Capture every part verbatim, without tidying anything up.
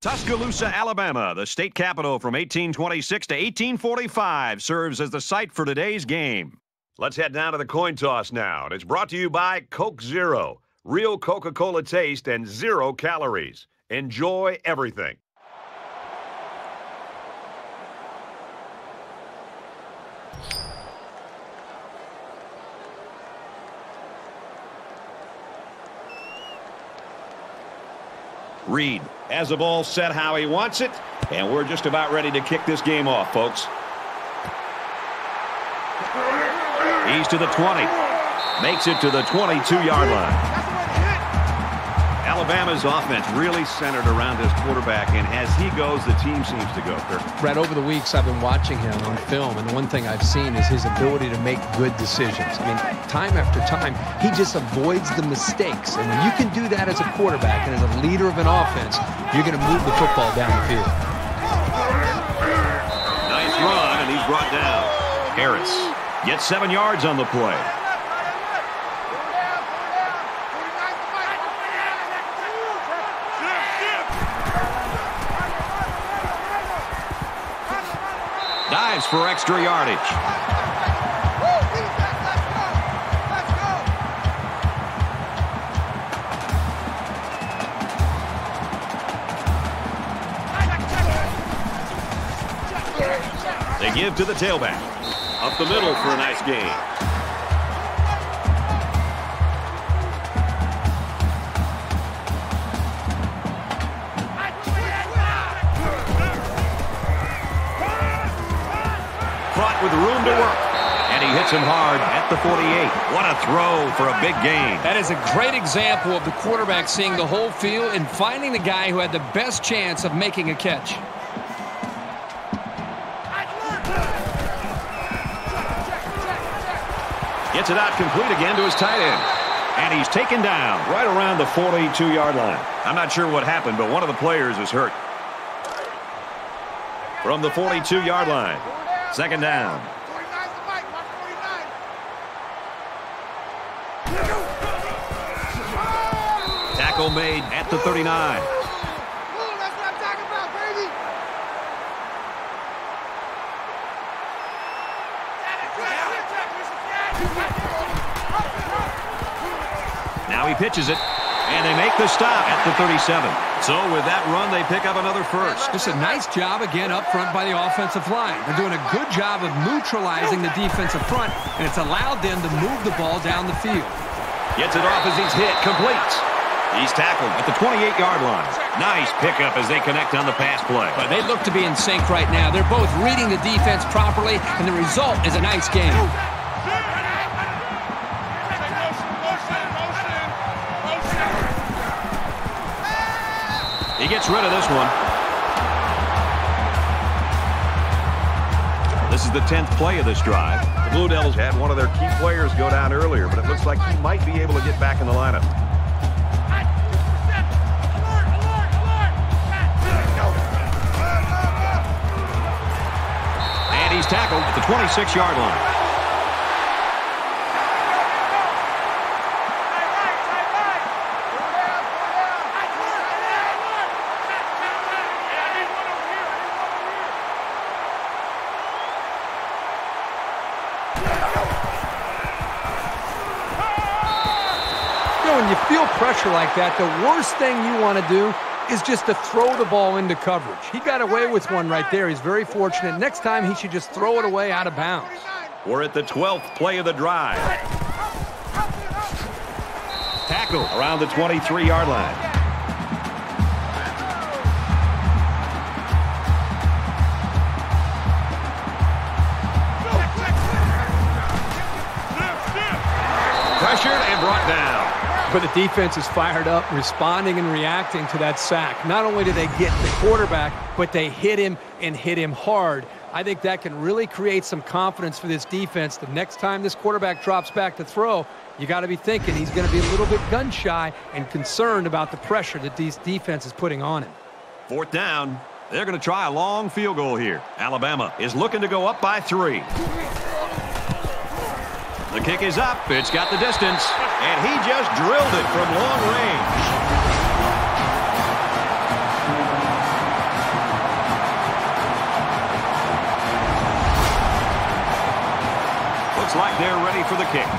Tuscaloosa, Alabama, the state capital from eighteen twenty-six to eighteen forty-five, serves as the site for today's game. Let's head down to the coin toss now. And it's brought to you by Coke Zero. Real Coca-Cola taste and zero calories. Enjoy everything. Reed has the ball set how he wants it, and we're just about ready to kick this game off, folks. He's to the twenty. Makes it to the twenty-two-yard line. Alabama's offense really centered around this quarterback, and as he goes, the team seems to go. Brett, over the weeks, I've been watching him on film, and one thing I've seen is his ability to make good decisions. I mean, time after time, he just avoids the mistakes. And when you can do that as a quarterback and as a leader of an offense, you're going to move the football down the field. Nice run, and he's brought down. Harris gets seven yards on the play. Dives for extra yardage. They give to the tailback. Up the middle for a nice gain. Caught with room to work. And he hits him hard at the forty-eight. What a throw for a big gain. That is a great example of the quarterback seeing the whole field and finding the guy who had the best chance of making a catch. Gets it out complete again to his tight end. And he's taken down right around the forty-two-yard line. I'm not sure what happened, but one of the players is hurt. From the forty-two-yard line. Second down. Tackle made at the thirty-nine. Now he pitches it, and they make the stop at the thirty-seven. So with that run, they pick up another first. Just a nice job again up front by the offensive line. They're doing a good job of neutralizing the defensive front, and it's allowed them to move the ball down the field. Gets it off as he's hit, complete. He's tackled at the twenty-eight-yard line. Nice pickup as they connect on the pass play. But they look to be in sync right now. They're both reading the defense properly, and the result is a nice game. He gets rid of this one. This is the tenth play of this drive. The Blue Devils had one of their key players go down earlier, but it looks like he might be able to get back in the lineup. And he's tackled at the twenty-six-yard line. When you feel pressure like that, the worst thing you want to do is just to throw the ball into coverage. He got away with one right there. He's very fortunate. Next time, he should just throw it away out of bounds. We're at the twelfth play of the drive. Tackle around the twenty-three-yard line. Pressured and brought down. But the defense is fired up, responding and reacting to that sack. Not only do they get the quarterback, but they hit him and hit him hard. I think that can really create some confidence for this defense. The next time this quarterback drops back to throw, you got to be thinking he's going to be a little bit gun-shy and concerned about the pressure that this defense is putting on him. Fourth down. They're going to try a long field goal here. Alabama is looking to go up by three. The kick is up. It's got the distance. And he just drilled it from long range. for the kick.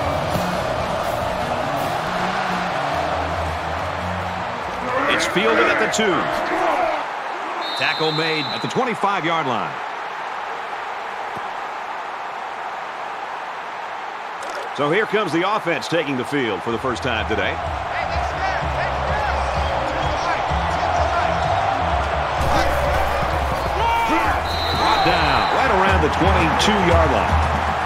It's fielded at the two. Tackle made at the twenty-five yard line. So here comes the offense taking the field for the first time today. Brought down right around the twenty-two yard line.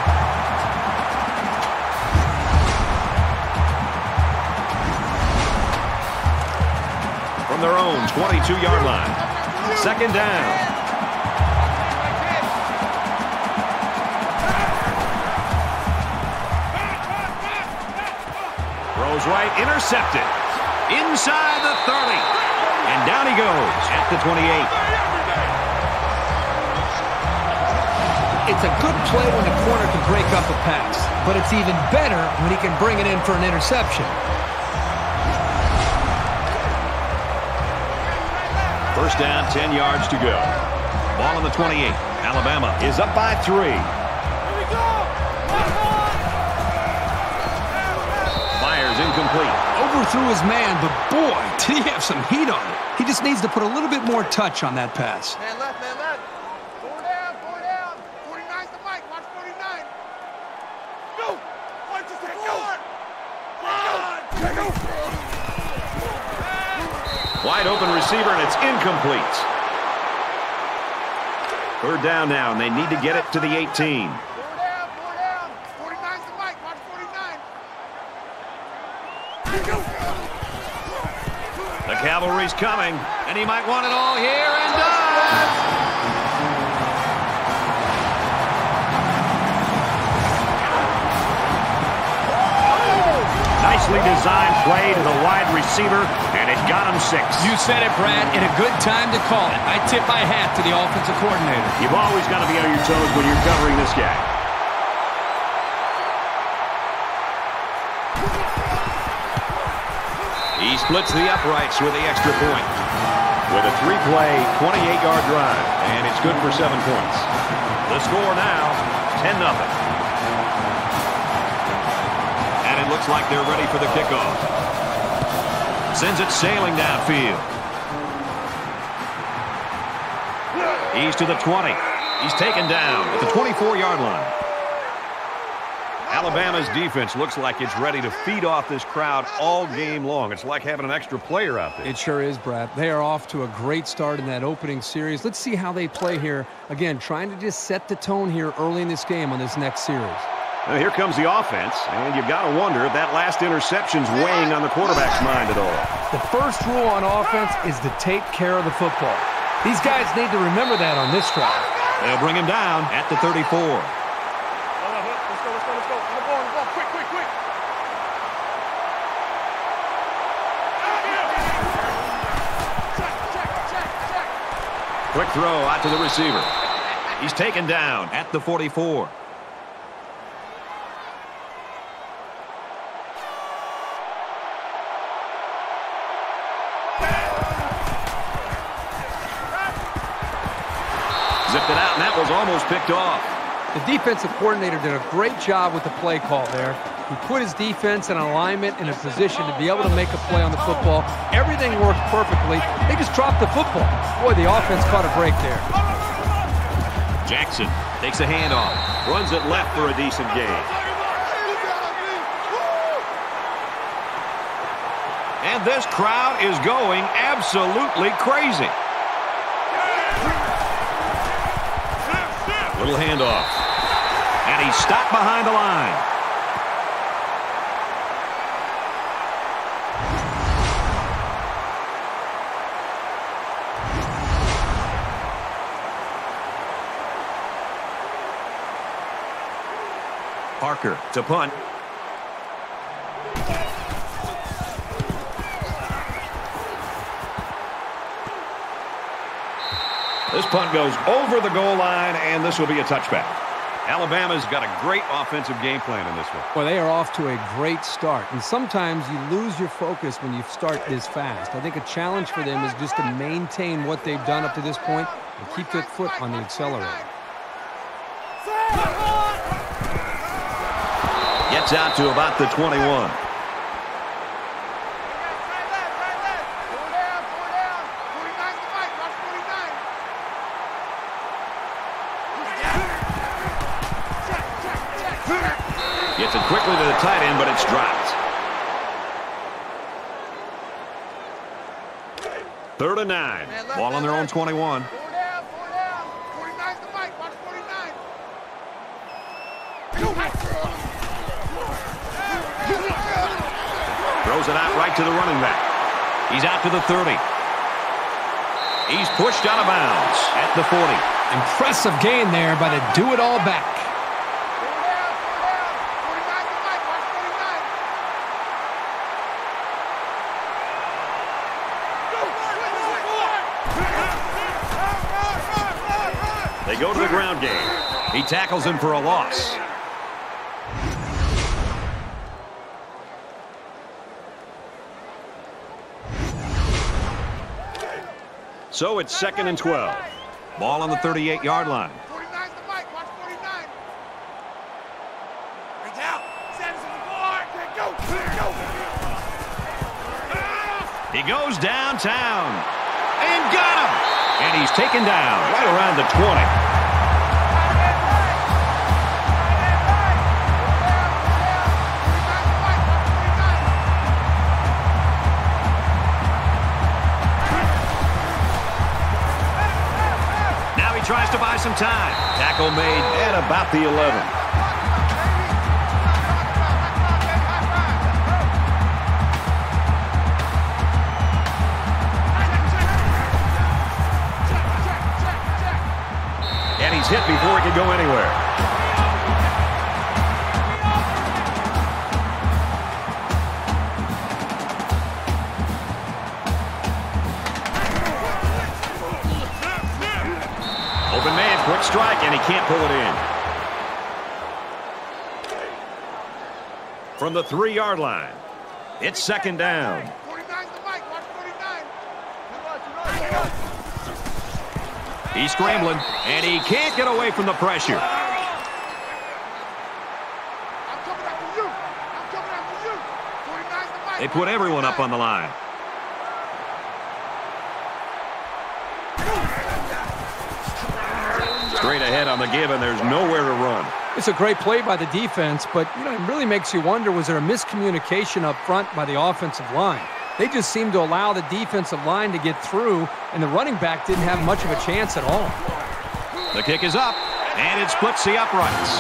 From their own twenty-two yard line. Second down. Throws right, intercepted. Inside the thirty. And down he goes at the twenty-eight. It's a good play when the corner can break up a pass, but it's even better when he can bring it in for an interception. First down, ten yards to go. Ball on the twenty-eight. Alabama is up by three. Fires incomplete. Overthrew his man, but boy, did he have some heat on it. He just needs to put a little bit more touch on that pass. Man left, man left. Four down, four down. forty-nine's the mic. Watch forty-nine. Go. Watch the four. Go. Go. Wide open receiver, and it's incomplete. Third down now, and they need to get it to the eighteen. Four down, four down. forty-nine's the mic. Watch forty-nine. Go. The cavalry's coming, and he might want it all here, and does! Nicely designed play to the wide receiver, and it got him six. You said it, Brad, and a good time to call it. I tip my hat to the offensive coordinator. You've always got to be on your toes when you're covering this guy. He splits the uprights with the extra point. With a three-play, twenty-eight yard drive, and it's good for seven points. The score now, ten nothing. And it looks like they're ready for the kickoff. Sends it sailing downfield. He's to the twenty. He's taken down at the twenty-four yard line. Alabama's defense looks like it's ready to feed off this crowd all game long. It's like having an extra player out there. It sure is, Brad. They are off to a great start in that opening series. Let's see how they play here. Again, trying to just set the tone here early in this game on this next series. Now, here comes the offense, and you've got to wonder if that last interception's weighing on the quarterback's mind at all. The first rule on offense is to take care of the football. These guys need to remember that on this drive. They'll bring him down at the thirty-four. Let's go, let's go, let's go. On the ball, on the ball. Quick, quick, quick. Check, check, check, check. Quick throw out to the receiver. He's taken down at the forty-four. Zipped it out, and that was almost picked off. The defensive coordinator did a great job with the play call there. He put his defense in alignment in a position to be able to make a play on the football. Everything worked perfectly. They just dropped the football. Boy, the offense caught a break there. Jackson takes a handoff, runs it left for a decent gain. And this crowd is going absolutely crazy. Little handoff. And he's stopped behind the line. Parker to punt. This punt goes over the goal line, and this will be a touchback. Alabama's got a great offensive game plan in this one. Well, they are off to a great start, and sometimes you lose your focus when you start this fast. I think a challenge for them is just to maintain what they've done up to this point and keep their foot on the accelerator. Gets out to about the twenty-one. Gets it quickly to the tight end, but it's dropped. Third and nine. Ball on their own twenty-one. Throws it out right to the running back. He's out to the thirty. He's pushed out of bounds at the forty. Impressive gain there by the do-it-all back. They go to the ground game. He tackles him for a loss. So it's second and twelve. Ball on the thirty-eight yard line. He goes downtown and got him. And he's taken down right around the twenty. Now he tries to buy some time. Tackle made at about the eleven. And he's hit before he could go anywhere. Open man, quick strike, and he can't pull it in. From the three yard line, it's second down. He's scrambling, and he can't get away from the pressure. They put everyone up on the line. Straight ahead on the give, and there's nowhere to run. It's a great play by the defense, but you know, it really makes you wonder, was there a miscommunication up front by the offensive line? They just seemed to allow the defensive line to get through, and the running back didn't have much of a chance at all. The kick is up, and it splits the uprights.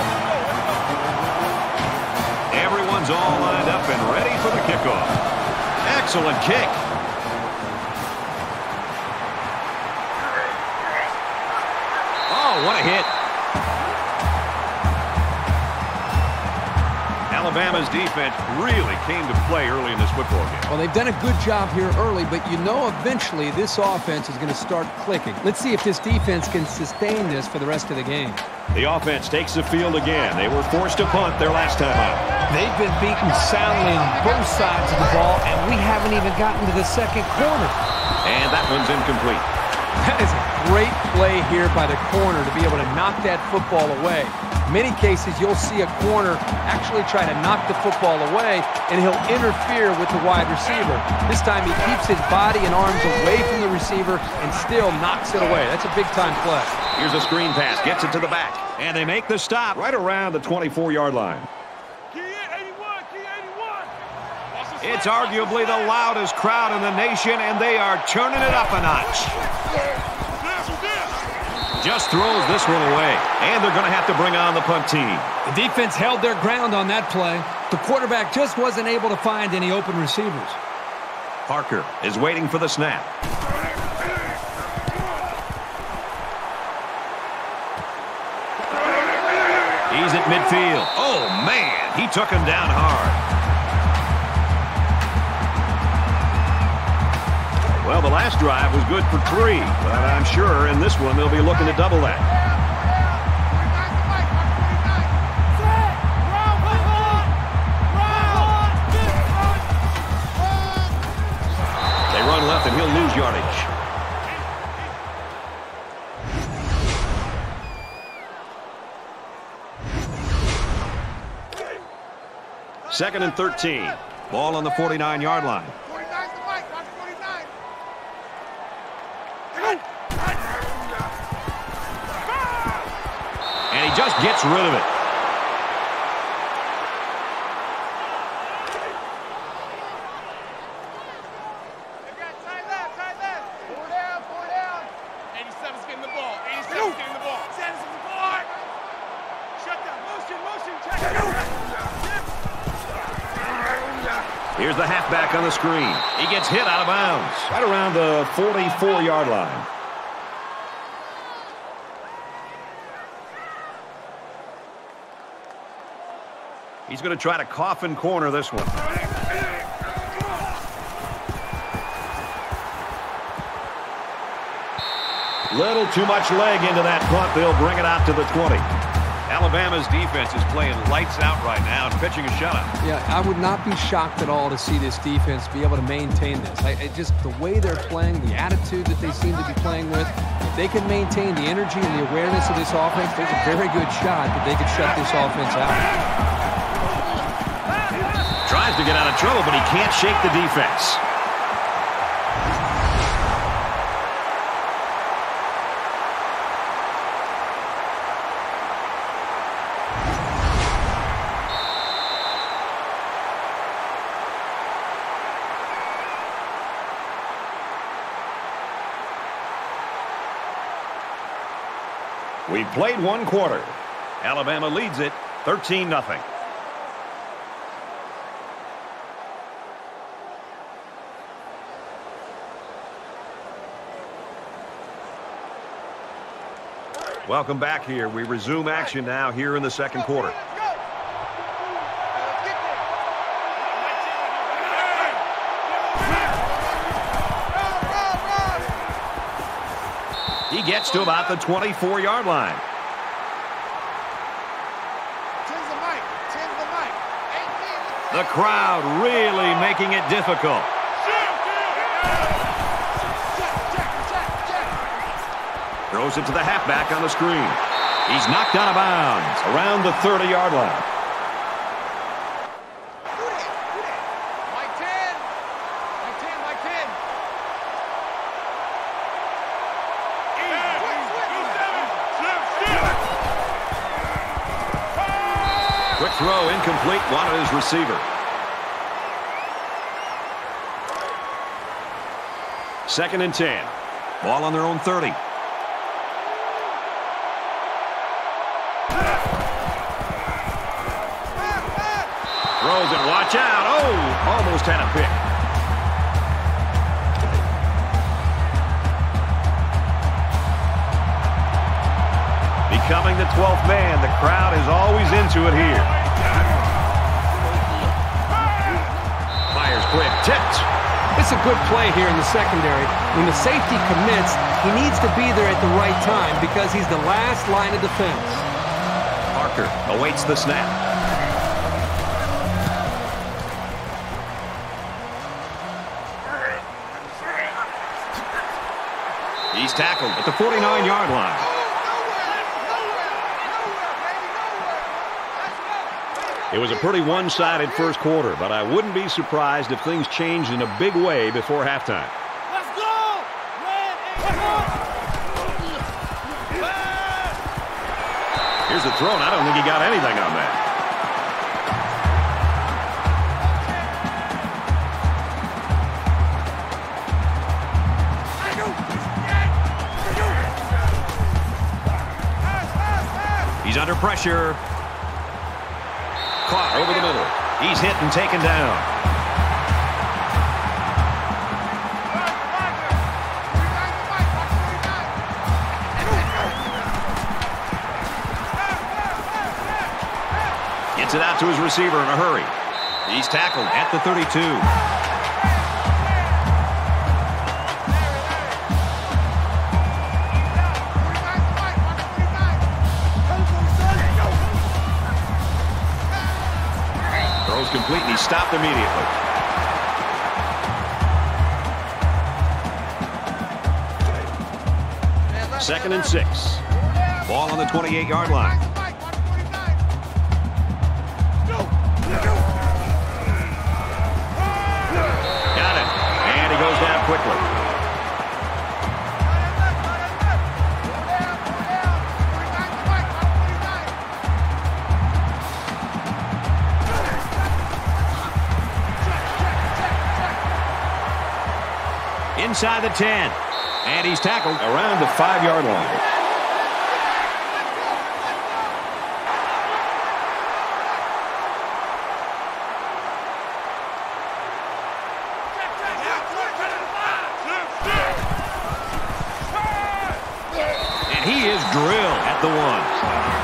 Everyone's all lined up and ready for the kickoff. Excellent kick. Oh, what a hit. Alabama's defense really came to play early in this football game. Well, they've done a good job here early, but you know eventually this offense is going to start clicking. Let's see if this defense can sustain this for the rest of the game. The offense takes the field again. They were forced to punt their last time out. They've been beaten soundly on both sides of the ball, and we haven't even gotten to the second quarter. And that one's incomplete. That is a great play here by the corner to be able to knock that football away. In many cases, you'll see a corner actually try to knock the football away, and he'll interfere with the wide receiver. This time he keeps his body and arms away from the receiver and still knocks it away. That's a big-time play. Here's a screen pass. Gets it to the back. And they make the stop right around the twenty-four yard line. It's arguably the loudest crowd in the nation, and they are turning it up a notch. Just throws this one away, and they're going to have to bring on the punt team. The defense held their ground on that play. The quarterback just wasn't able to find any open receivers. Parker is waiting for the snap. He's at midfield. Oh, man, he took him down hard. Well, the last drive was good for three, but I'm sure in this one they'll be looking to double that. They run left and he'll lose yardage. Second and thirteen. Ball on the forty-nine-yard line. forty-nine's the mic. Watch forty-nine. And he just gets rid of it. Tight left, tight left. Four down, four down. eighty-seven's getting the ball. eighty-seven's getting the ball. Sanderson's the ball. Shut down. Motion, motion. Check. Here's the halfback on the screen. He gets hit out of bounds. Right around the forty-four-yard line. He's going to try to coffin corner this one. Little too much leg into that punt. They'll bring it out to the twenty. Alabama's defense is playing lights out right now and pitching a shutout. Yeah, I would not be shocked at all to see this defense be able to maintain this. I, I just the way they're playing, the attitude that they seem to be playing with, if they can maintain the energy and the awareness of this offense, there's a very good shot that they could shut this offense out. Tries to get out of trouble, but he can't shake the defense. We've played one quarter. Alabama leads it thirteen nothing. Welcome back here. We resume action now here in the second quarter. He gets to about the twenty-four-yard line. The crowd really making it difficult. Throws it to the halfback on the screen. He's knocked out of bounds around the thirty-yard line. Quick throw, incomplete, wanted his receiver. Second and ten. Ball on their own thirty. Throws it, watch out. Oh, almost had a pick. Becoming the twelfth man. The crowd is always into it here. Fires quick, tipped. It's a good play here in the secondary. When the safety commits, he needs to be there at the right time because he's the last line of defense. Parker awaits the snap. He's tackled at the forty-nine-yard line. It was a pretty one-sided first quarter, but I wouldn't be surprised if things changed in a big way before halftime. Let's go! Here's the throw, and I don't think he got anything on that. He's under pressure. Caught over the middle. He's hit and taken down. Gets it out to his receiver in a hurry. He's tackled at the thirty-two. Complete, and he stopped immediately. Second and six. Ball on the twenty-eight-yard line. quickly. Inside the ten. And he's tackled around the five-yard line. And he is drilled at the one.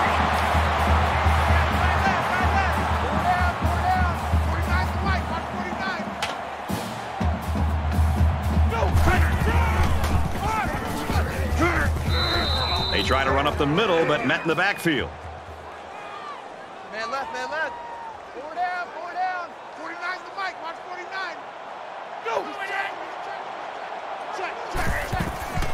They try to run up the middle, but met in the backfield. Man left, man left. Four down, four down. forty-nine's the mic. Watch forty-nine. Go! Check, check, check, check.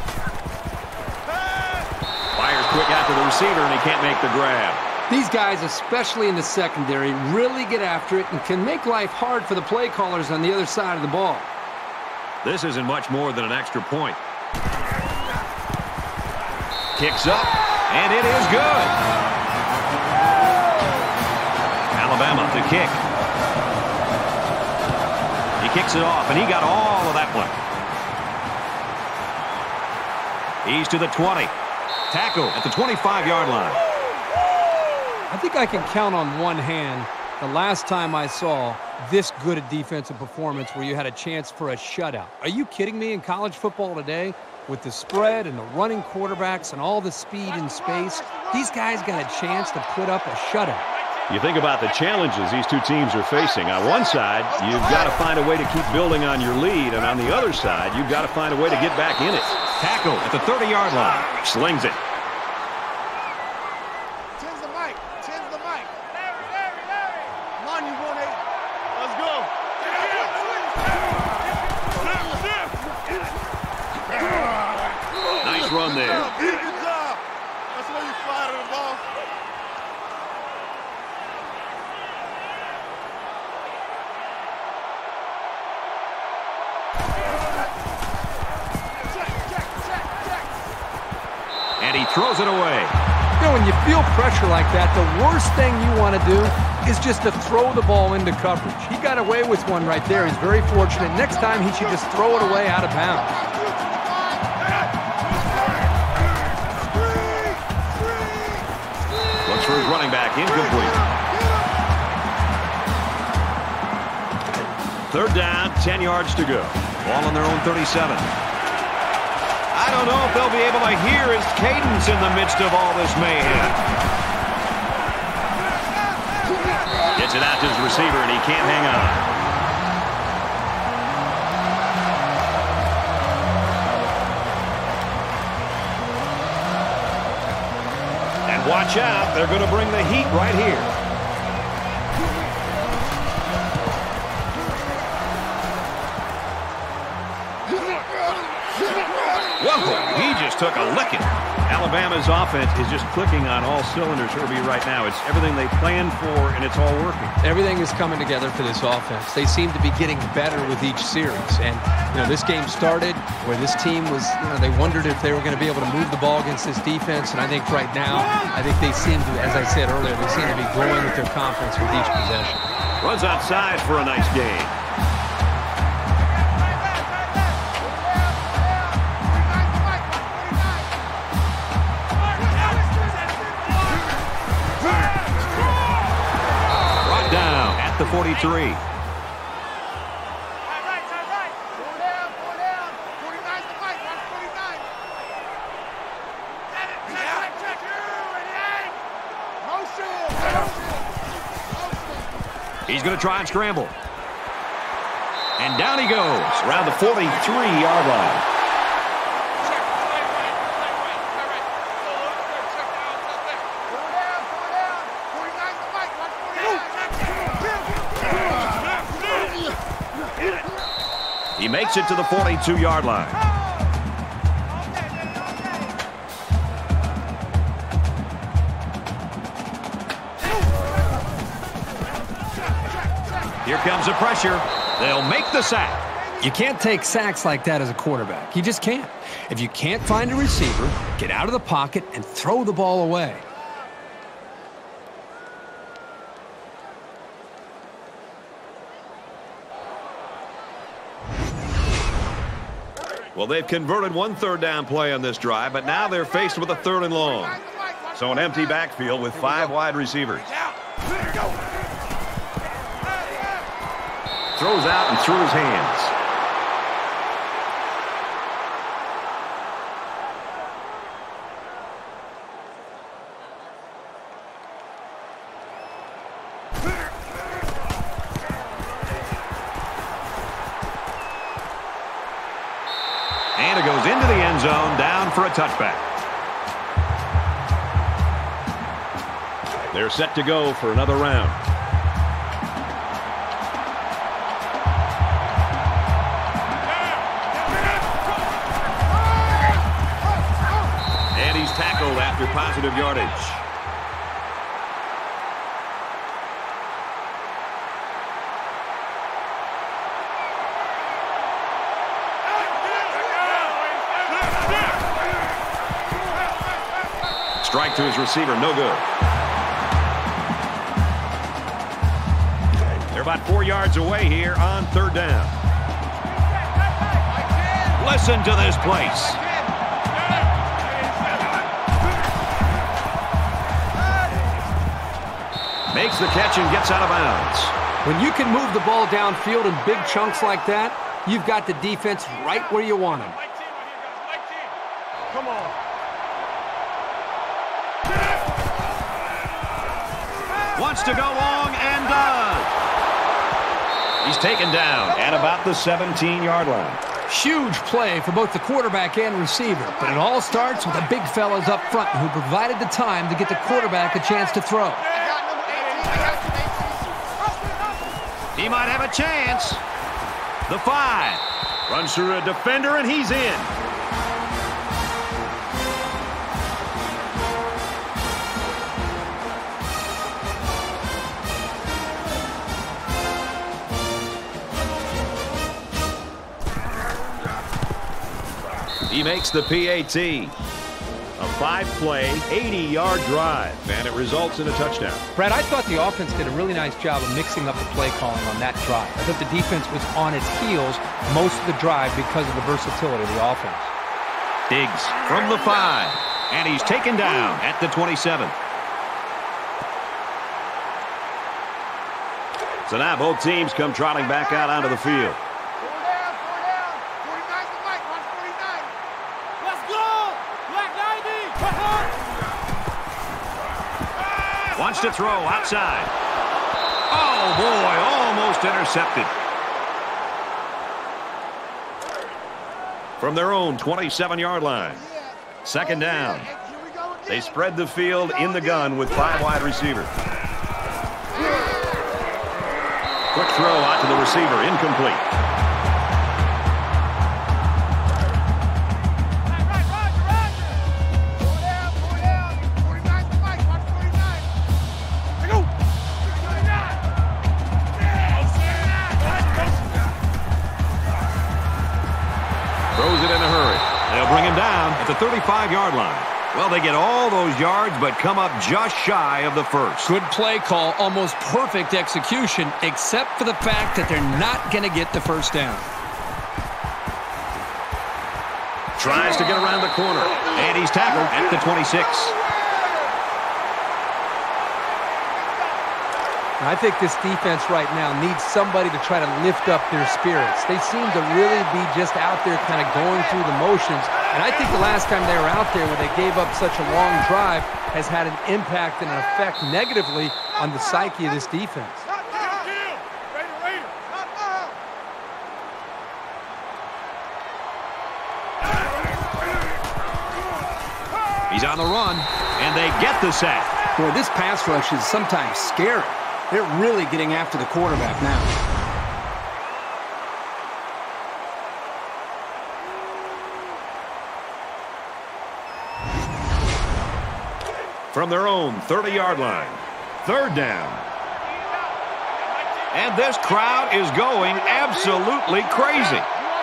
Fires quick after the receiver, and he can't make the grab. These guys, especially in the secondary, really get after it and can make life hard for the play callers on the other side of the ball. This isn't much more than an extra point. Kicks up, and it is good. Alabama to kick. He kicks it off, and he got all of that one. He's to the twenty. Tackle at the twenty-five-yard line. I think I can count on one hand the last time I saw this good a defensive performance where you had a chance for a shutout. Are you kidding me? In college football today, with the spread and the running quarterbacks and all the speed and space, these guys got a chance to put up a shutout. You think about the challenges these two teams are facing. On one side, you've got to find a way to keep building on your lead, and on the other side, you've got to find a way to get back in it. Tackle at the thirty-yard line. Slings it. Ten's the mic. Ten's the mic. Larry, Larry, Larry. Come on, you one eight. Let's go. Nice run there. Good job. That's where you fly to the ball. Check, check, check, check. And he throws it away. You know, when you feel pressure like that, the worst thing you want to do is just to throw the ball into coverage. He got away with one right there. He's very fortunate. Next time, he should just throw it away out of bounds. Looks for his running back, incomplete. Third down, ten yards to go. Ball on their own thirty-seven. I don't know if they'll be able to hear his cadence in the midst of all this mayhem. Gets it out to his receiver, and he can't hang on. And watch out, they're going to bring the heat right here. Whoa, he just took a licking. Alabama's offense is just clicking on all cylinders, Herbie, right now. It's everything they planned for, and it's all working. Everything is coming together for this offense. They seem to be getting better with each series. And, you know, this game started where this team was, you know, they wondered if they were going to be able to move the ball against this defense. And I think right now, I think they seem to, as I said earlier, they seem to be growing with their confidence with each possession. Runs outside for a nice gain. The forty-three. He's going to try and scramble. And down he goes around the forty-three-yard line. He makes it to the forty-two-yard line. Here comes the pressure. They'll make the sack. You can't take sacks like that as a quarterback. You just can't. If you can't find a receiver, get out of the pocket and throw the ball away. Well, they've converted one third down play on this drive, but now they're faced with a third and long. So an empty backfield with five wide receivers. Throws out and through his hands. And it goes into the end zone, down for a touchback. They're set to go for another round. And he's tackled after positive yardage. Strike to his receiver, no good. They're about four yards away here on third down. Listen to this place. Makes the catch and gets out of bounds. When you can move the ball downfield in big chunks like that, you've got the defense right where you want them. Come on. Wants to go long and does. He's taken down at about the seventeen-yard line. Huge play for both the quarterback and receiver, but it all starts with the big fellas up front who provided the time to get the quarterback a chance to throw. He might have a chance. The five. Runs through a defender, and he's in. He makes the P A T. A five-play, eighty-yard drive, and it results in a touchdown. Brad, I thought the offense did a really nice job of mixing up the play calling on that drive. I thought the defense was on its heels most of the drive because of the versatility of the offense. Diggs from the five, and he's taken down at the twenty-seven. So now both teams come trotting back out onto the field. Wants to throw outside. Oh, boy, almost intercepted. From their own twenty-seven-yard line. Second down. They spread the field in the gun with five wide receivers. Quick throw out to the receiver, incomplete. Throws it in a hurry. They'll bring him down at the thirty-five-yard line. Well, they get all those yards, but come up just shy of the first. Good play call, almost perfect execution, except for the fact that they're not going to get the first down. Tries to get around the corner, and he's tackled at the twenty-six. I think this defense right now needs somebody to try to lift up their spirits. They seem to really be just out there kind of going through the motions. And I think the last time they were out there where they gave up such a long drive has had an impact and an effect negatively on the psyche of this defense. He's on the run, and they get the sack. Boy, this pass rush is sometimes scary. They're really getting after the quarterback now. From their own thirty-yard line, third down. And this crowd is going absolutely crazy.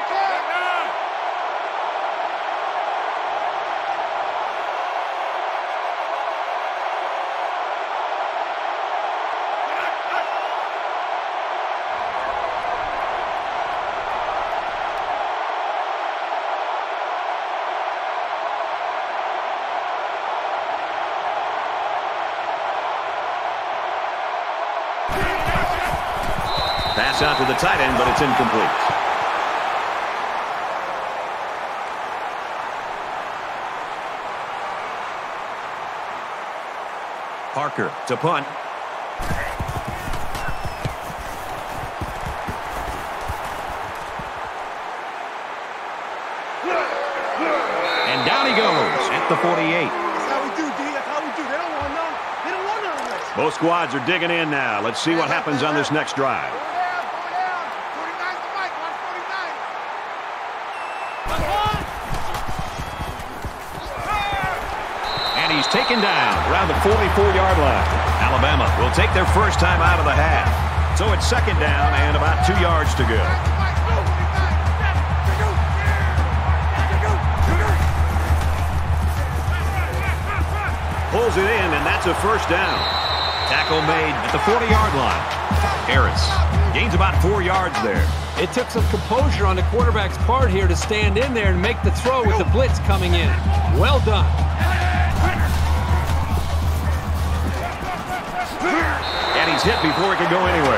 Pass out to the tight end, but it's incomplete. Parker to punt. And down he goes at the forty-eight. That's how we do, D. That's how we do. They don't want none. They don't want none of this. Both squads are digging in now. Let's see what happens on this next drive. And he's taken down around the forty-four yard line. Alabama will take their first time out of the half. So it's second down and about two yards to go. Pulls it in, and that's a first down. Tackle made at the forty yard line. Harris gains about four yards there. It took some composure on the quarterback's part here to stand in there and make the throw with the blitz coming in. Well done. And he's hit before he could go anywhere.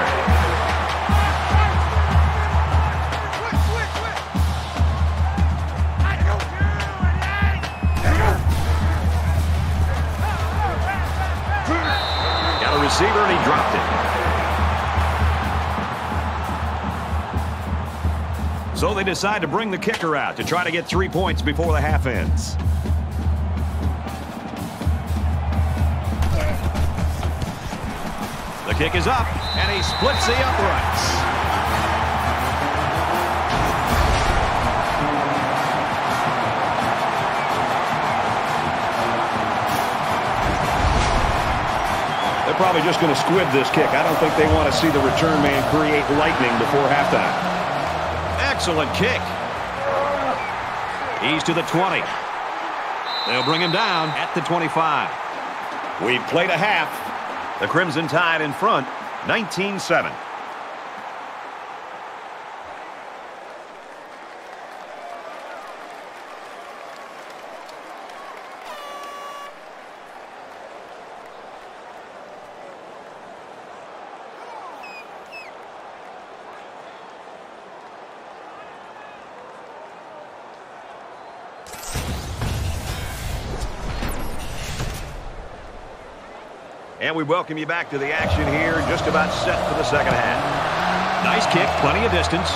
Got a receiver, and he dropped it. So they decide to bring the kicker out to try to get three points before the half ends. The kick is up, and he splits the uprights. They're probably just going to squib this kick. I don't think they want to see the return man create lightning before halftime. Excellent kick. He's to the twenty. They'll bring him down at the twenty-five. We've played a half. The Crimson Tide in front, nineteen seven. And we welcome you back to the action here, just about set for the second half. Nice kick, plenty of distance.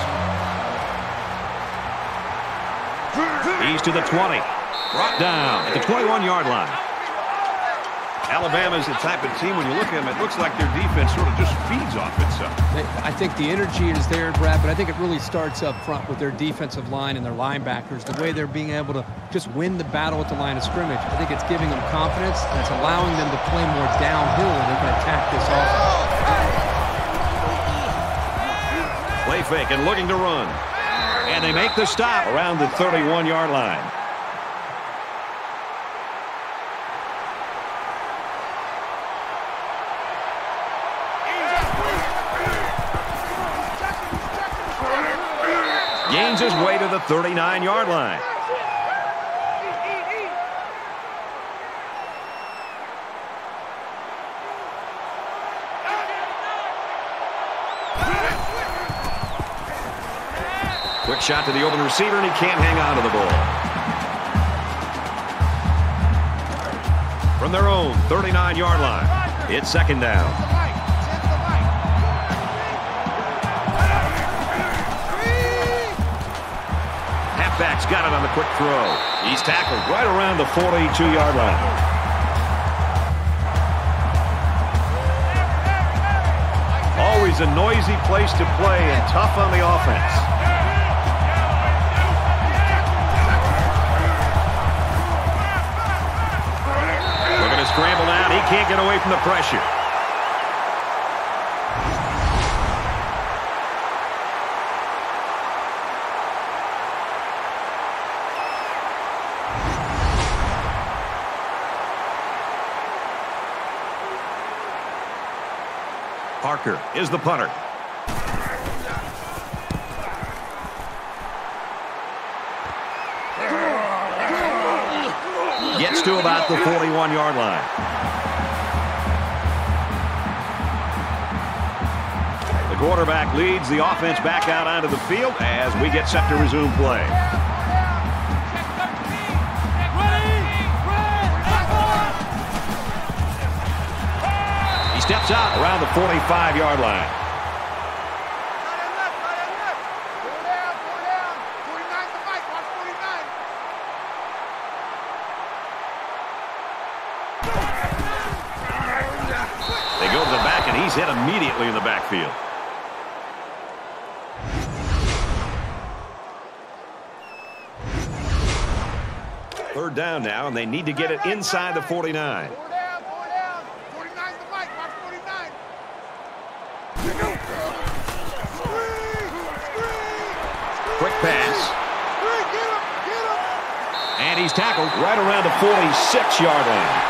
He's to the twenty. Brought down at the twenty-one yard line. Alabama's the type of team, when you look at them, it looks like their defense sort of just feeds off itself. I think the energy is there, Brad, but I think it really starts up front with their defensive line and their linebackers, the way they're being able to just win the battle at the line of scrimmage. I think it's giving them confidence, and it's allowing them to play more downhill when they can attack this offense. Play fake and looking to run. And they make the stop around the thirty-one yard line. Gains his way to the thirty-nine yard line. Quick shot to the open receiver, and he can't hang on to the ball. From their own thirty-nine yard line, it's second down. Halfback's got it on the quick throw. He's tackled right around the forty-two yard line. Always a noisy place to play and tough on the offense. Looking to scramble down. He can't get away from the pressure. Parker is the punter. Gets to about the forty-one yard line. The quarterback leads the offense back out onto the field as we get set to resume play. He steps out around the forty-five yard line. They go to the back, and he's hit immediately in the backfield. Third down now, and they need to get it inside the forty-nine. Quick pass. And he's tackled right around the forty-six yard line.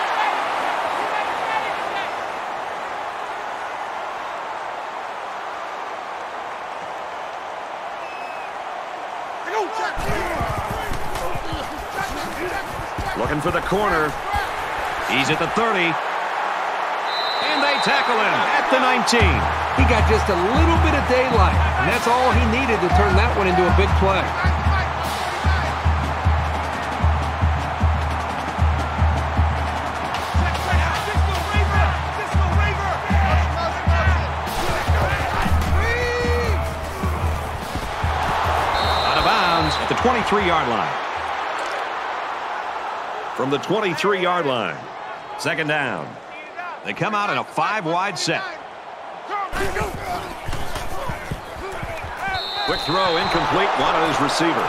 Looking for the corner. He's at the thirty. And they tackle him at the nineteen. He got just a little bit of daylight, and that's all he needed to turn that one into a big play. Out of bounds at the twenty-three yard line. From the twenty-three yard line. Second down. They come out in a five-wide set. Quick throw, incomplete, one on his receiver.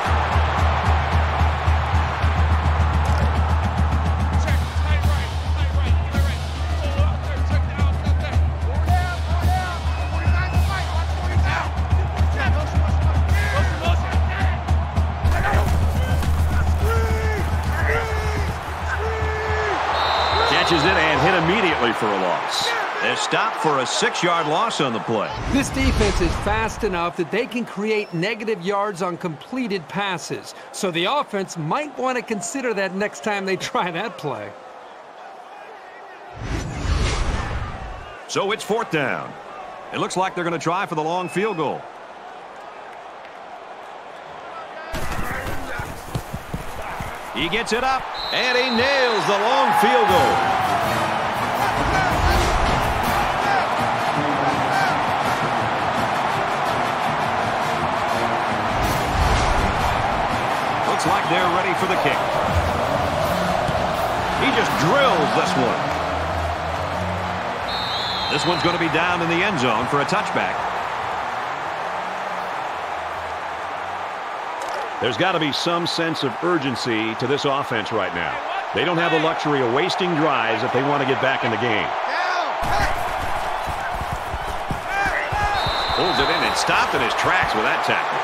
Catches it and hit immediately for a loss. They're stopped for a six yard loss on the play. This defense is fast enough that they can create negative yards on completed passes. So the offense might want to consider that next time they try that play. So it's fourth down. It looks like they're going to try for the long field goal. He gets it up, and he nails the long field goal. Looks like they're ready for the kick. He just drills this one. This one's going to be down in the end zone for a touchback. There's got to be some sense of urgency to this offense right now. They don't have the luxury of wasting drives if they want to get back in the game. Pulls it in and stopped in his tracks with that tackle.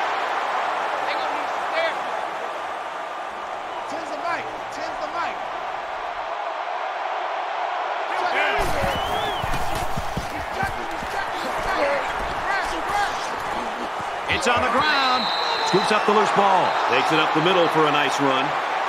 It's on the ground. Scoops up the loose ball. Takes it up the middle for a nice run.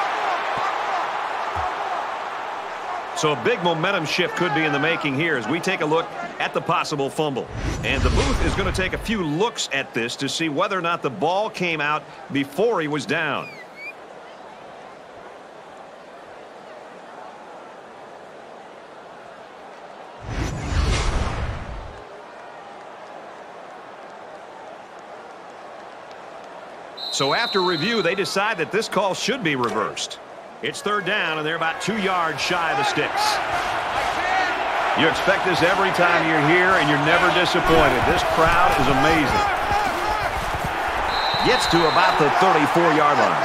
So a big momentum shift could be in the making here as we take a look at the possible fumble. And the booth is going to take a few looks at this to see whether or not the ball came out before he was down. So after review, they decide that this call should be reversed. It's third down, and they're about two yards shy of the sticks. You expect this every time you're here, and you're never disappointed. This crowd is amazing. Gets to about the thirty-four yard line.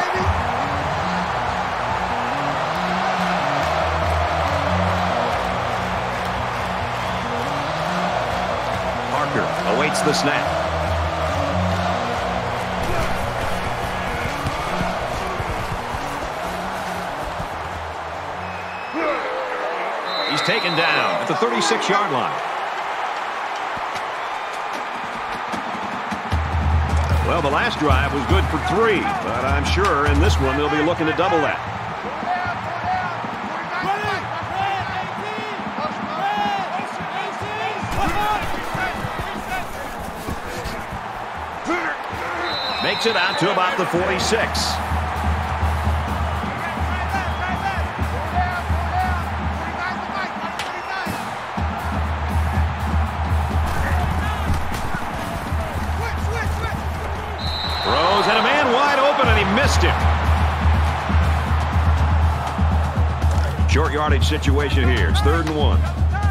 Parker awaits the snap. He's taken down at the thirty-six yard line. Well, the last drive was good for three, but I'm sure in this one they'll be looking to double that. Makes it out to about the forty-six. Throws and a man wide open and he missed him. Short yardage situation here. It's third and one.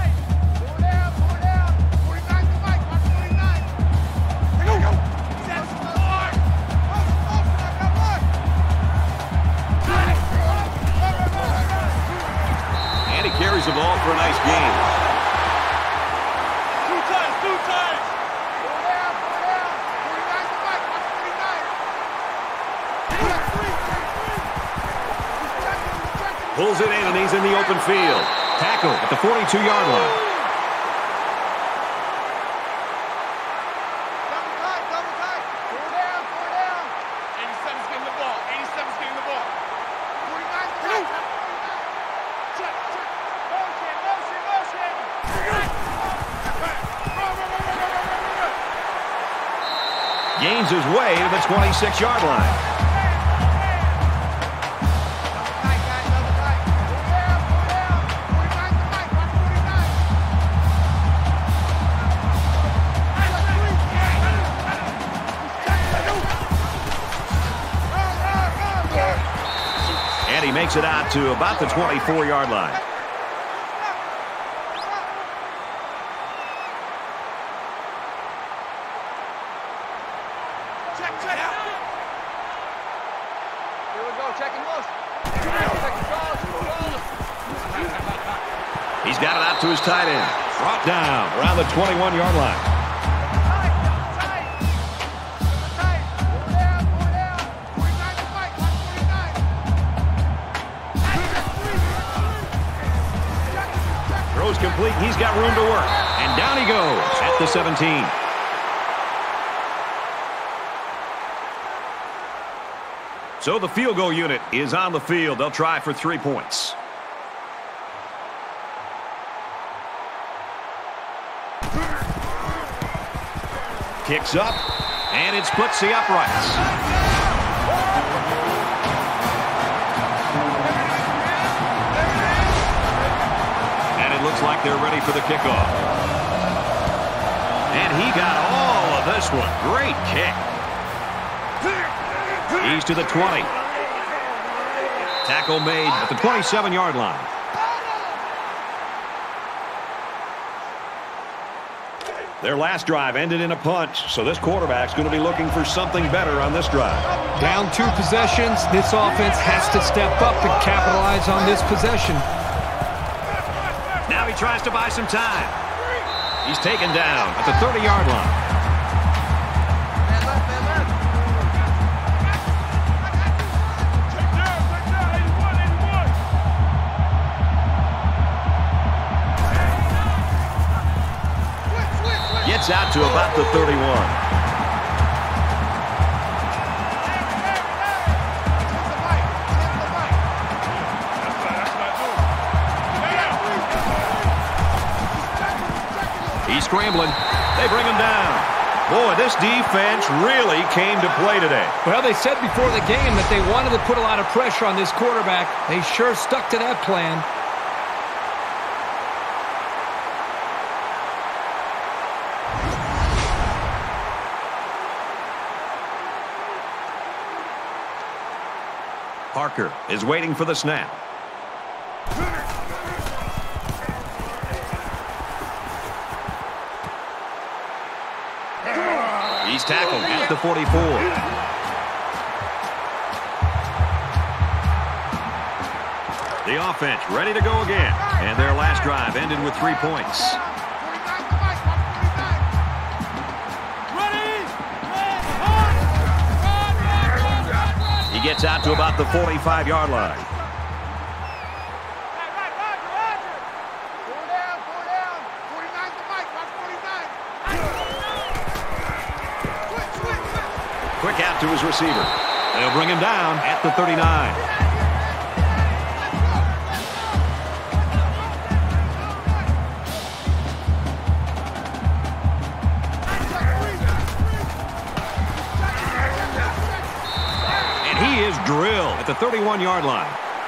Carries the ball for a nice gain. Two times, two times. Pulls it in and he's in the open field. Tackle at the forty-two yard line. Double tight, double tight. Four down, four down. eighty-seven's getting the ball. eighty-seven's getting the ball. forty-nine's the ball. Check, check. Motion, motion, motion. Gains his way to the twenty-six yard line. And he makes it out to about the twenty-four yard line. Check, check. Here we go, checking motion. Checking balls, balls. He's got it out to his tight end. Brought down around the twenty-one yard line. Tight, tight. Tight. Four down, four down. forty-nine to fight, forty-nine. Throws complete. He's got room to work. And down he goes at the seventeen. So the field goal unit is on the field. They'll try for three points. Kicks up, and it splits the uprights. And it looks like they're ready for the kickoff. And he got all of this one. Great kick. He's to the twenty. Tackle made at the twenty-seven yard line. Their last drive ended in a punt, so this quarterback's going to be looking for something better on this drive. Down two possessions. This offense has to step up and capitalize on this possession. Now he tries to buy some time. He's taken down at the thirty yard line. Gets out to about the thirty-one. He's scrambling. They bring him down. Boy, this defense really came to play today. Well, they said before the game that they wanted to put a lot of pressure on this quarterback. They sure stuck to that plan. Parker is waiting for the snap. He's tackled at the forty-four. The offense ready to go again. And their last drive ended with three points. He gets out to about the forty-five yard line. quick out to his receiver. They'll bring him down at the thirty-nine. And he is drilled at the thirty-one-yard line.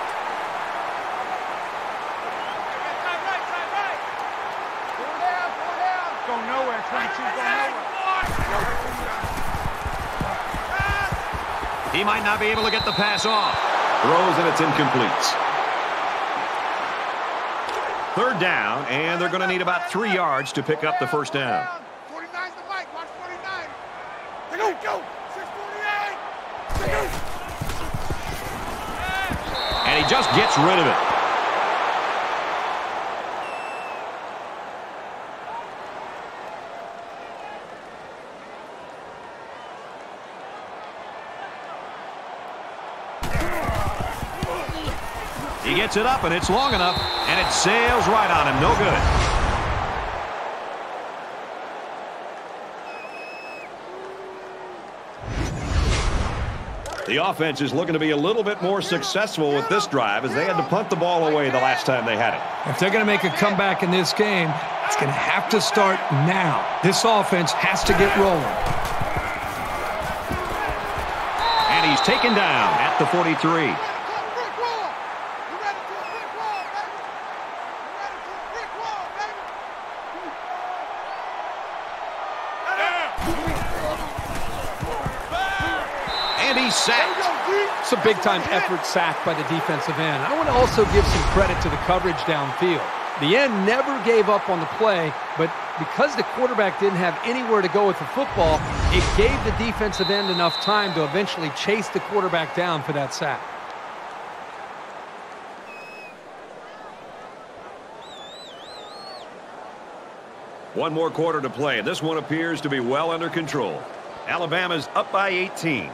He might not be able to get the pass off. Throws and it's incomplete. Third down, and they're going to need about three yards to pick up the first down. forty-nine's the mic. Watch forty-nine. Go, go. six forty-eight. And he just gets rid of it. He gets it up, and it's long enough, and it sails right on him. No good. The offense is looking to be a little bit more successful with this drive as they had to punt the ball away the last time they had it. If they're going to make a comeback in this game, it's going to have to start now. This offense has to get rolling. And he's taken down at the forty-three. Sacked. It's a big-time effort sack by the defensive end. I want to also give some credit to the coverage downfield. The end never gave up on the play, but because the quarterback didn't have anywhere to go with the football, it gave the defensive end enough time to eventually chase the quarterback down for that sack. One more quarter to play. This one appears to be well under control. Alabama's up by eighteen.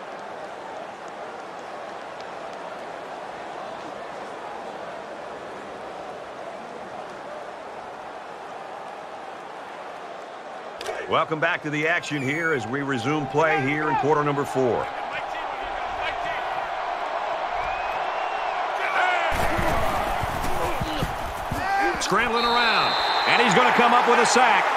Welcome back to the action here as we resume play here in quarter number four. Scrambling around, and he's going to come up with a sack.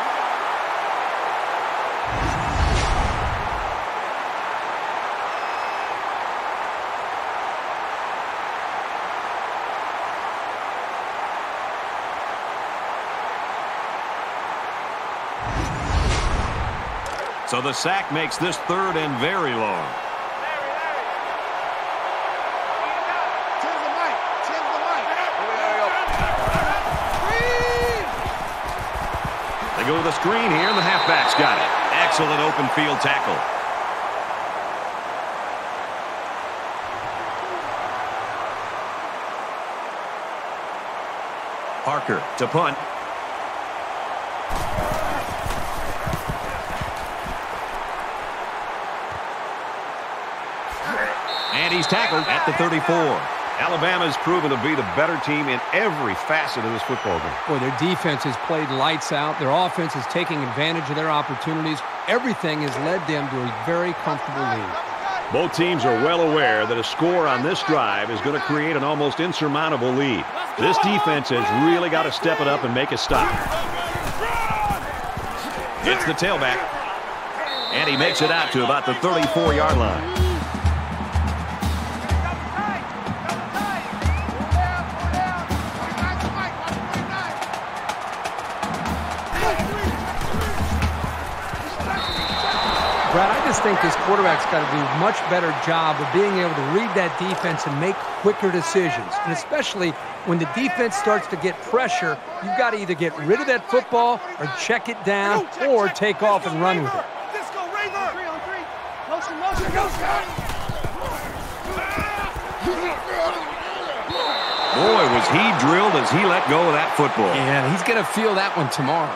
So the sack makes this third and very long. They go with a screen here, and the halfback's got it. Excellent open field tackle. Parker to punt. And he's tackled at the thirty-four. Alabama's proven to be the better team in every facet of this football game. Boy, their defense has played lights out. Their offense is taking advantage of their opportunities. Everything has led them to a very comfortable lead. Both teams are well aware that a score on this drive is going to create an almost insurmountable lead. This defense has really got to step it up and make a stop. It's the tailback. And he makes it out to about the thirty-four-yard line. Brad, I just think this quarterback's got to do a much better job of being able to read that defense and make quicker decisions. And especially when the defense starts to get pressure, you've got to either get rid of that football or check it down or take off and run with it. Boy, was he drilled as he let go of that football. Yeah, he's going to feel that one tomorrow.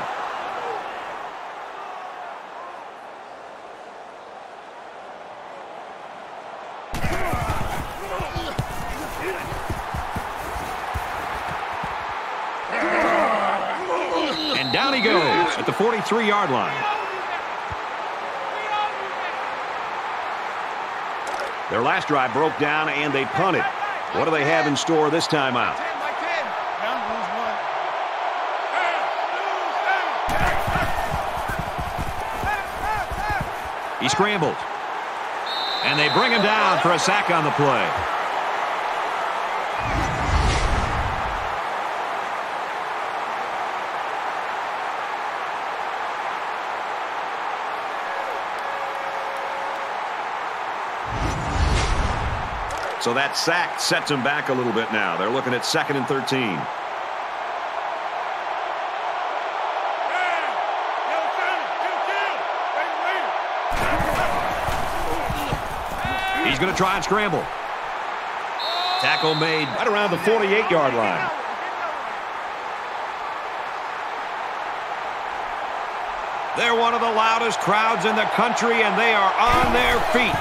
Down he goes at the forty-three-yard line. Their last drive broke down and they punted. What do they have in store this time out? He scrambles. And they bring him down for a sack on the play. So that sack sets them back a little bit now. They're looking at second and thirteen. He's going to try and scramble. Tackle made right around the forty-eight yard line. They're one of the loudest crowds in the country, and they are on their feet.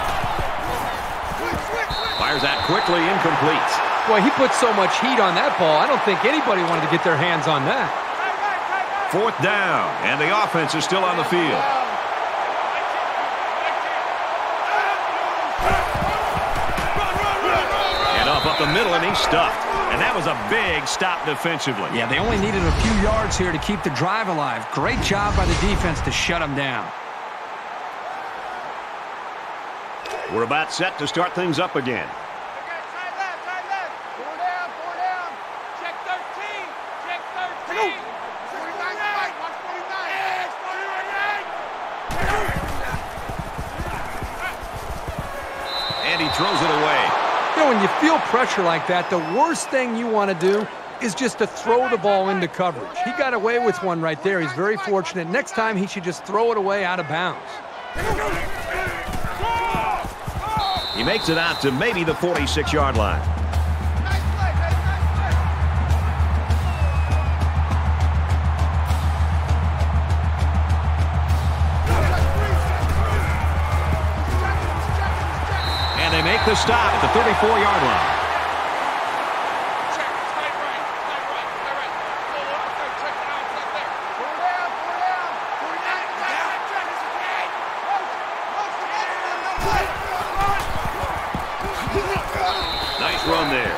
Fires that quickly, incomplete. Boy, he put so much heat on that ball. I don't think anybody wanted to get their hands on that. Fourth down, and the offense is still on the field. And up up the middle, and he's stuffed. And that was a big stop defensively. Yeah, they only needed a few yards here to keep the drive alive. Great job by the defense to shut them down. We're about set to start things up again. Side left, side left. Four down, four down. Check thirteen. Check thirteen. forty-nine, right. Watch forty-nine. Yes, forty-nine. And he throws it away. You know, when you feel pressure like that, the worst thing you want to do is just to throw the ball into coverage. He got away with one right there. He's very fortunate. Next time, he should just throw it away out of bounds. He makes it out to maybe the forty-six yard line. And they make the stop at the thirty-four yard line. Nice run there.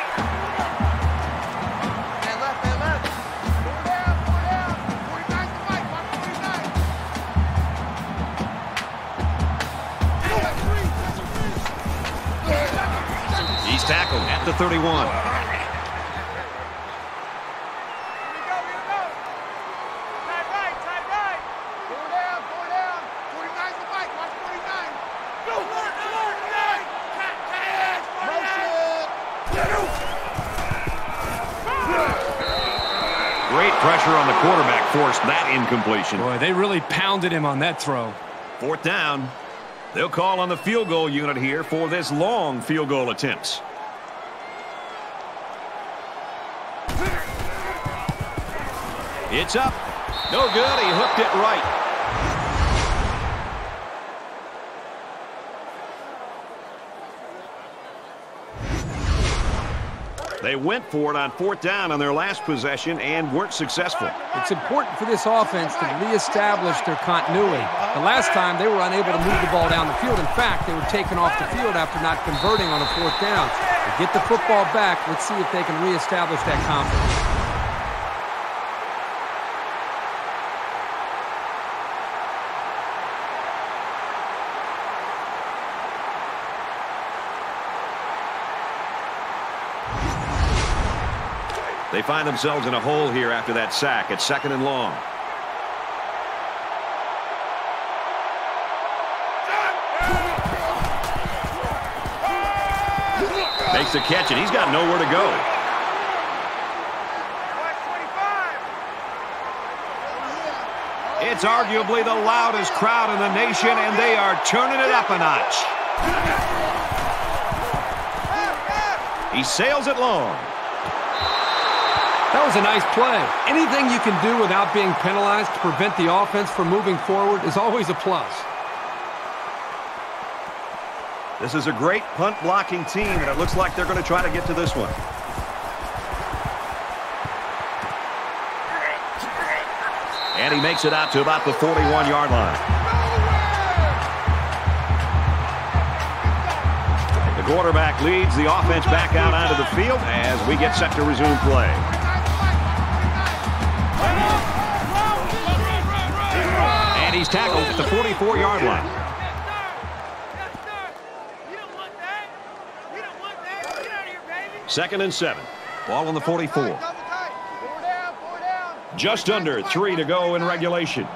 Man left, man left. Four down, four down. forty-nine to Mike. Watch forty-nine. He's tackled at the thirty-one. Here we go, here we go. Side right, side right. Four down, four down. forty-nine to Mike. Watch forty-nine. Go, Lord, Lord, Lord. Cat, cat, Great pressure on the quarterback forced that incompletion. Boy, they really pounded him on that throw. Fourth down. They'll call on the field goal unit here for this long field goal attempts. It's up. No good. He hooked it right. They went for it on fourth down on their last possession and weren't successful. It's important for this offense to reestablish their continuity. The last time, they were unable to move the ball down the field. In fact, they were taken off the field after not converting on a fourth down. They get the football back. Let's see if they can reestablish that confidence. They find themselves in a hole here after that sack. It's second and long. Makes the catch, and he's got nowhere to go. It's arguably the loudest crowd in the nation, and they are turning it up a notch. He sails it long. That was a nice play. Anything you can do without being penalized to prevent the offense from moving forward is always a plus. This is a great punt-blocking team, and it looks like they're going to try to get to this one. And he makes it out to about the forty-one yard line. quarterback leads the offense back out onto the field as we get set to resume play. And he's tackled at the forty-four yard line. Second and seven. Ball on the forty-four. Just under three to go in regulation.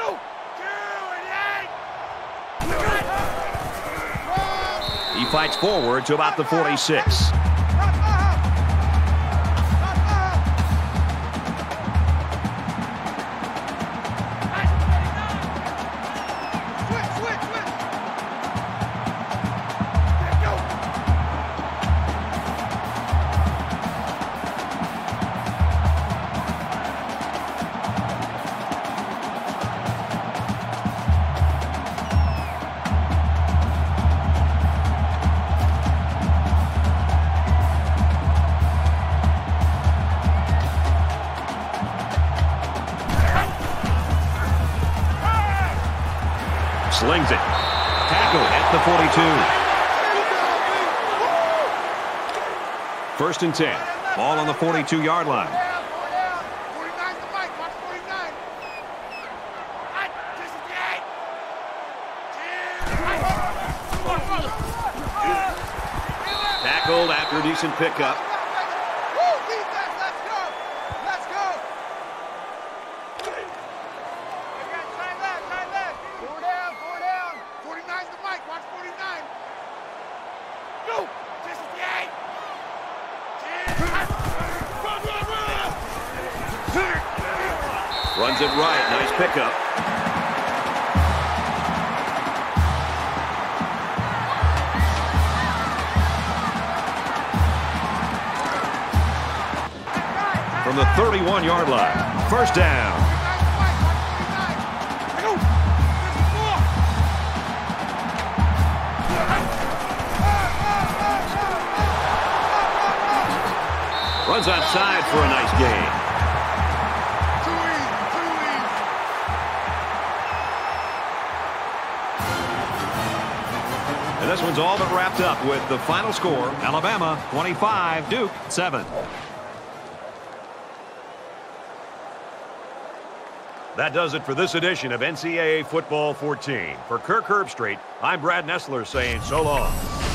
He fights forward to about the forty-six. Slings it. Tackle at the forty-two. First and ten. Ball on the forty-two yard line. Tackled after a decent pickup. Runs it right. Nice pickup. From the thirty-one yard line. First down. Runs outside for a nice gain. And this one's all but wrapped up with the final score. Alabama twenty-five, Duke seven. That does it for this edition of N C double A Football fourteen. For Kirk Herbstreit, I'm Brad Nessler saying so long.